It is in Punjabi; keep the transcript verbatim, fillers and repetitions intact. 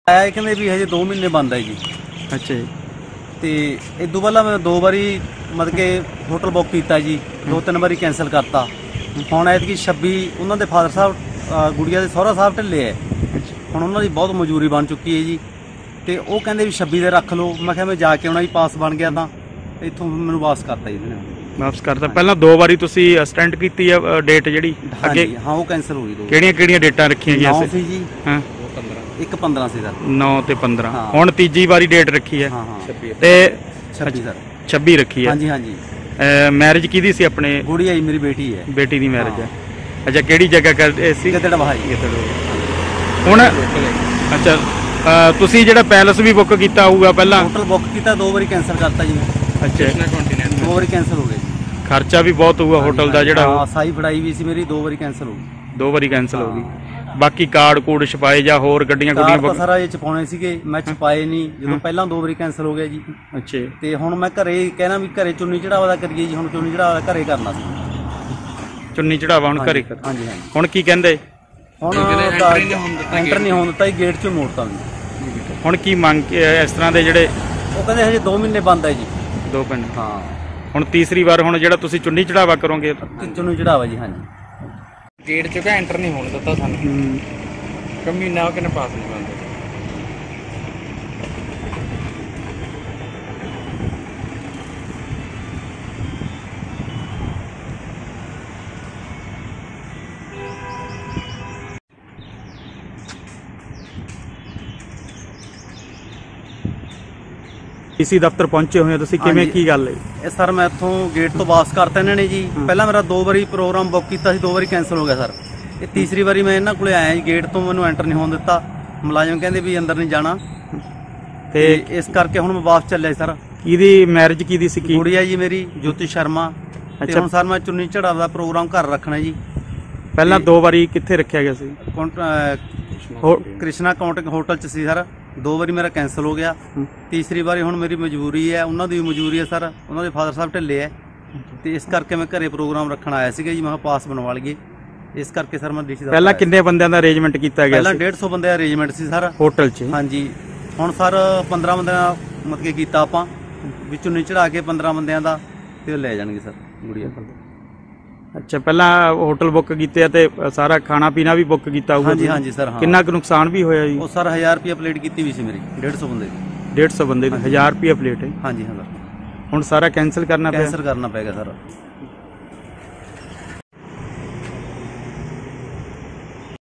ਆਇਆ ਕਹਿੰਦੇ ਵੀ ਹਜੇ ਦੋ ਮਹੀਨੇ ਬੰਦ ਹੈ ਜੀ। ਅੱਛਾ ਜੀ। ਤੇ ਇਦੋਂ ਪਹਿਲਾਂ ਮੈਂ ਦੋ ਵਾਰੀ ਮਤਲਬ ਕਿ ਹੋਟਲ ਬੁੱਕ ਕੀਤਾ ਜੀ, ਦੋ ਤਿੰਨ ਵਾਰੀ ਕੈਂਸਲ ਕਰਤਾ। ਹੁਣ ਐਤਕੀ ਛੱਬੀ ਉਹਨਾਂ ਦੇ ਫਾਦਰ ਸਾਹਿਬ ਗੁੜੀਆ ਦੇ ਸਹੁਰਾ ਸਾਹਿਬ ਢਿੱਲੇ ਹੈ, ਹੁਣ ਉਹਨਾਂ ਦੀ ਬਹੁਤ ਮਜ਼ਦੂਰੀ ਬਣ ਚੁੱਕੀ ਹੈ ਜੀ। ਤੇ ਉਹ ਕਹਿੰਦੇ ਵੀ ਛੱਬੀ ਦੇ ਰੱਖ ਲਓ। ਮੈਂ ਕਿਹਾ ਮੈਂ ਜਾ ਕੇ ਆਉਣਾ ਜੀ, ਪਾਸ ਬਣ ਗਿਆ ਤਾਂ ਇੱਥੋਂ ਮੈਨੂੰ ਵਾਪਸ ਕਰਤਾ ਜੀ ਇਹਨਾਂ ਨੇ। ਵਾਪਸ ਕਰਤਾ। ਪਹਿਲਾਂ ਦੋ ਵਾਰੀ ਤੁਸੀਂ ਸਟੈਂਡ ਕੀਤੀ ਆ ਡੇਟ ਜਿਹੜੀ ਅੱਗੇ? ਹਾਂ ਉਹ ਕੈਂਸਲ ਹੋ ਗਈ। ਦੋ ਕਿਹੜੀਆਂ ਕਿਹੜੀਆਂ ਡੇਟਾਂ ਰੱਖੀਆਂ ਗਈਆਂ ਸੀ? ਸੀ ਜੀ ਹਾਂ ਇੱਕ ਪੰਦਰਾਂ ਸੀ ਸਰ। ਨੌ ਤੇ ਪੰਦਰਾਂ। ਹੁਣ ਤੀਜੀ ਵਾਰੀ ਡੇਟ ਰੱਖੀ ਹੈ ਤੇ ਛੱਬੀ ਸਰ। ਛੱਬੀ ਰੱਖੀ ਹੈ। ਹਾਂਜੀ ਹਾਂਜੀ। ਮੈਰਿਜ ਕਿਹਦੀ ਸੀ? ਆਪਣੇ ਗੁੜੀਆ ਜੀ ਮੇਰੀ ਬੇਟੀ ਹੈ। ਬੇਟੀ ਦੀ ਮੈਰਿਜ ਹੈ। ਅੱਛਾ, ਕਿਹੜੀ ਜਗ੍ਹਾ ਕਰਦੇ ਸੀ? ਗਿੱਦੜ ਭਾਈ। ਹੁਣ ਅੱਛਾ, ਤੁਸੀਂ ਜਿਹੜਾ ਪੈਲਸ ਵੀ ਬੁੱਕ ਕੀਤਾ ਹੋਊਗਾ ਪਹਿਲਾਂ? ਹੋਟਲ ਬੁੱਕ ਕੀਤਾ, ਦੋ ਵਾਰੀ ਕੈਂਸਲ ਕਰਤਾ ਜੀ ਮੈਂ। ਅੱਛਾ, ਦੋ ਵਾਰੀ ਕੈਂਸਲ ਹੋ ਗਏ। ਖਰਚਾ ਵੀ ਬਹੁਤ ਹੋਊਗਾ ਹੋਟਲ ਦਾ ਜਿਹੜਾ? ਹਾਂ, ਸਾਈ ਫੜਾਈ ਵੀ ਸੀ ਮੇਰੀ, ਦੋ ਵਾਰੀ ਕੈਂਸਲ ਹੋ ਗਈ। ਦੋ ਵਾਰੀ ਕੈਂਸਲ ਹੋ ਗਈ। ਬਾਕੀ ਕਾਰਡ ਕੂਡ ਛਪਾਏ ਜਾਂ ਹੋਰ ਗੱਡੀਆਂ ਗੁੱਡੀਆਂ? ਸਾਰਾ ਇਹ ਛਪਾਉਣੇ ਸੀਗੇ, ਮੈਂ ਛਪਾਏ ਨਹੀਂ ਜਦੋਂ ਪਹਿਲਾਂ ਦੋ ਵਾਰੀ ਕੈਂਸਲ ਹੋ ਗਿਆ ਜੀ। ਅੱਛਾ। ਤੇ ਹੁਣ ਮੈਂ ਘਰੇ ਕਹਿਣਾ ਵੀ ਘਰੇ ਚੁੰਨੀ ਚੜਾਵਾ ਦਾ ਕਰੀਏ ਜੀ। ਹੁਣ ਚੁੰਨੀ ਚੜਾਵਾ ਦਾ ਘਰੇ ਕਰਨਾ ਸੀ। ਚੁੰਨੀ ਚੜਾਵਾ ਹੁਣ ਘਰੇ ਕਰ? ਹਾਂਜੀ ਹਾਂਜੀ। ਹੁਣ ਕੀ ਕਹਿੰਦੇ? ਹੁਣ ਐਂਟਰ ਨਹੀਂ ਹੋਣ ਦਿੱਤਾ ਜੀ, ਗੇਟ ਚੋਂ ਮੋੜਤਾ ਵੀ। ਹੁਣ ਕੀ ਮੰਗ ਇਸ ਤਰ੍ਹਾਂ ਦੇ ਜਿਹੜੇ? ਉਹ ਕਹਿੰਦੇ ਹਜੇ ਦੋ ਮਹੀਨੇ ਬੰਦ ਹੈ ਜੀ। ਦੋ ਪਿੰਡ? ਹਾਂ। ਹੁਣ ਤੀਸਰੀ ਵਾਰ ਹੁਣ ਜਿਹੜਾ ਤੁਸੀਂ ਚੁੰਨੀ ਚੜਾਵਾ ਕਰੋਗੇ? ਚੁੰਨੀ ਚੜਾਵਾ ਜੀ। ਹਾਂਜੀ। ਗੇਟ ਚੋਂ ਕਾ ਐਂਟਰ ਨਹੀਂ ਹੋਣ ਦਿੱਤਾ ਸਾਨੂੰ। ਕਮ ਮਹੀਨਾ ਕਿਨੇ ਪਾਸ ਨਹੀਂ ਬੰਦੇ। ਡੀਸੀ ਦਫ਼ਤਰ ਪਹੁੰਚੇ ਹੋਏ ਹੋ ਤੁਸੀਂ, ਕਿਵੇਂ ਕੀ ਗੱਲ ਹੈ? ਇਹ ਸਰ ਮੈਂ ਇੱਥੋਂ ਗੇਟ ਤੋਂ ਵਾਪਸ ਕਰਤਾ ਇਹਨਾਂ ਨੇ ਜੀ। ਪਹਿਲਾਂ ਮੇਰਾ ਦੋ ਵਾਰੀ ਪ੍ਰੋਗਰਾਮ ਬੁੱਕ ਕੀਤਾ ਸੀ, ਦੋ ਵਾਰੀ ਕੈਂਸਲ ਹੋ ਗਿਆ ਸਰ। ਇਹ ਤੀਸਰੀ ਵਾਰੀ ਮੈਂ ਇਹਨਾਂ ਕੋਲੇ ਆਇਆ ਜੀ, ਗੇਟ ਤੋਂ ਮੈਨੂੰ ਐਂਟਰ ਨਹੀਂ ਹੋਣ ਦਿੱਤਾ। ਮੁਲਾਜ਼ਮ ਕਹਿੰਦੇ ਵੀ ਅੰਦਰ ਨਹੀਂ ਜਾਣਾ, ਤੇ ਇਸ ਕਰਕੇ ਹੁਣ ਮੈਂ ਵਾਪਸ ਚੱਲਿਆ ਸਰ। ਕਿਹਦੀ ਮੈਰਿਜ ਕਿਹਦੀ ਸੀ? ਕੀ ਗੁੜੀਆ ਜੀ ਮੇਰੀ, ਜੋਤੀ ਸ਼ਰਮਾ। ਤੇ ਹੁਣ ਸਰ ਮੈਂ ਚੁੰਨੀ ਚੜਾਵਾ ਦਾ ਪ੍ਰੋਗਰਾਮ ਘਰ ਰੱਖਣਾ ਜੀ। ਪਹਿਲਾਂ ਦੋ ਵਾਰੀ ਕਿੱਥੇ ਰੱਖਿਆ ਗਿਆ ਸੀ? ਕ੍ਰਿਸ਼ਨਾ ਕਾਉਂਟਿੰਗ ਹੋਟਲ ਚ ਸੀ ਸਰ। ਦੋ ਵਾਰੀ ਮੇਰਾ ਕੈਂਸਲ ਹੋ ਗਿਆ। ਤੀਸਰੀ ਵਾਰੀ ਹੁਣ ਮੇਰੀ ਮਜਬੂਰੀ ਹੈ, ਉਹਨਾਂ ਦੀ ਵੀ ਮਜਬੂਰੀ ਹੈ ਸਰ। ਉਹਨਾਂ ਦੇ ਫਾਦਰ ਸਾਹਿਬ ਢਿੱਲੇ ਹੈ, ਤੇ ਇਸ ਕਰਕੇ ਮੈਂ ਘਰੇ ਪ੍ਰੋਗਰਾਮ ਰੱਖਣ ਆਇਆ ਸੀਗਾ ਜੀ। ਮੈਂ ਪਾਸ ਬਣਵਾ ਲਈਏ, ਇਸ ਕਰਕੇ ਸਰ ਮੈਂ ਡੀਸੀ ਦਾ। ਪਹਿਲਾਂ ਕਿੰਨੇ ਬੰਦਿਆਂ ਦਾ ਅਰੇਂਜਮੈਂਟ ਕੀਤਾ ਗਿਆ? ਪਹਿਲਾਂ ਡੇਢ ਸੌ ਬੰਦੇ ਦਾ ਅਰੇਂਜਮੈਂਟ ਸੀ ਸਰ ਹੋਟਲ 'ਚ। ਹਾਂਜੀ। ਹੁਣ ਸਰ ਪੰਦਰਾਂ ਬੰਦਿਆਂ ਦਾ ਮਤਲਬ ਕਿ ਕੀਤਾ ਆਪਾਂ, ਵਿੱਚੋਂ ਨਹੀਂ ਚੜਾ ਕੇ ਪੰਦਰਾਂ ਬੰਦਿਆਂ ਦਾ, ਤੇ ਉਹ ਲੈ ਜਾਣਗੇ ਸਰ ਗੁੜੀਆ ਕੋਲ। ਅੱਛਾ, ਪਹਿਲਾਂ ਹੋਟਲ ਬੁੱਕ ਕੀਤੇ ਆ ਤੇ ਸਾਰਾ ਖਾਣਾ ਪੀਣਾ ਵੀ ਬੁੱਕ ਕੀਤਾ ਹੋਊਗਾ? ਹਾਂਜੀ ਹਾਂਜੀ ਸਰ। ਕਿੰਨਾ ਕੁ ਨੁਕਸਾਨ ਵੀ ਹੋਇਆ ਜੀ? ਉਹ ਸਰ ਹਜ਼ਾਰ ਰੁਪਇਆ ਪਲੇਟ ਕੀਤੀ ਵੀ ਸੀ ਮੇਰੀ, ਡੇਢ ਸੌ ਬੰਦੇ ਦੀ। ਡੇਢ ਸੌ ਬੰਦੇ ਦੀ ਹਜ਼ਾਰ ਰੁਪਇਆ ਪਲੇਟ ਹੈ? ਹਾਂਜੀ ਹਾਂ ਸਰ। ਹੁਣ ਸਾਰਾ ਕੈਂਸਲ ਕਰਨਾ ਪਿਆ? ਕੈਂਸਲ ਕਰਨਾ ਪਏਗਾ ਸਰ।